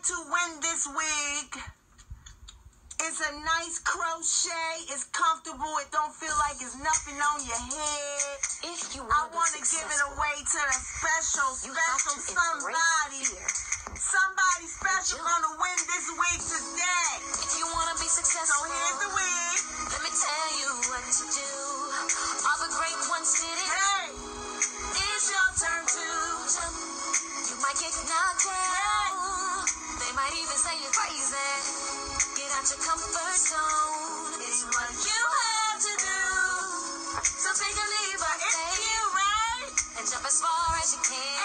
to win this wig. It's a nice crochet. It's comfortable. It don't feel like it's nothing on your head. If you I want to give it away to the special somebody. Somebody special gonna win this wig today. If you want to be successful, So here's the wig. let me tell you what to do. All the great ones did it. Hey, It's your turn to jump. You might get knocked down. They might even say you're crazy. Get out your comfort zone. It's what you have to do. So take a leap of faith you right. and jump as far as you can.